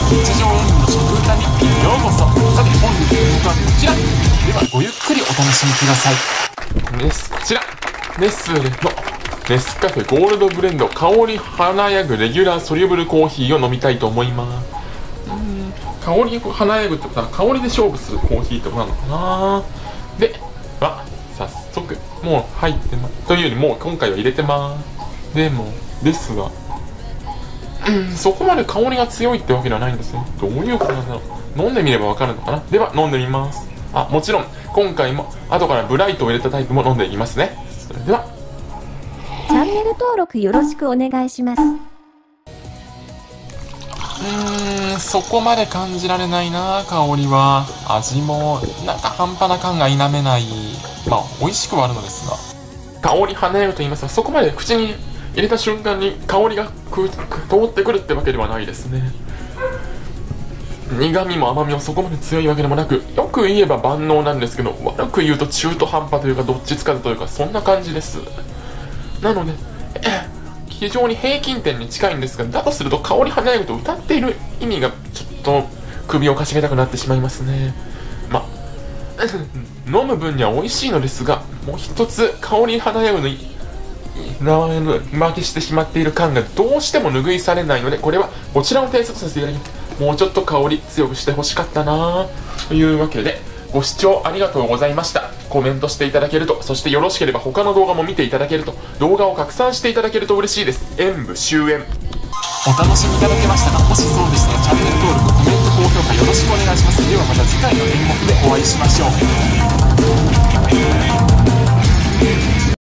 日常演技の食歌日記にようこそ。さて本日の動画はこちらでは、ごゆっくりお楽しみください。こちらネスレのネスカフェゴールドブレンド香り華やぐレギュラーソリュブルコーヒーを飲みたいと思います。香り華やぐってことは香りで勝負するコーヒーってことなのかな。で早速もう入ってというよりもう今回は入れてます。ですがそこまで香りが強いってわけではないんですよ。どういうことなんだろう。飲んでみればわかるのかな。では飲んでみます。もちろん今回も後からブライトを入れたタイプも飲んでいきますね。それではチャンネル登録よろしくお願いします。 そこまで感じられないな。香りは味もなんか半端な感が否めない。美味しくはあるのですが、香り華やぐと言いますが、そこまで口に入れた瞬間に香りが通ってくるってわけではないですね。苦味も甘みもそこまで強いわけでもなく、よく言えば万能なんですけど、悪く言うと中途半端というかどっちつかずというか、そんな感じです。なので非常に平均点に近いんですが、だとすると香り華やぐと歌っている意味がちょっと首をかしげたくなってしまいますね。飲む分には美味しいのですが、もう一つ香り華やぐの負けしてしまっている感がどうしても拭いされないので、これはこちらを提出させていただきます。もうちょっと香り強くしてほしかったなというわけで、ご視聴ありがとうございました。コメントしていただけると、そしてよろしければ他の動画も見ていただけると、動画を拡散していただけると嬉しいです。演武終演。お楽しみいただけましたか。もしそうでしたらチャンネル登録、コメント、高評価よろしくお願いします。ではまた次回の演目でお会いしましょう。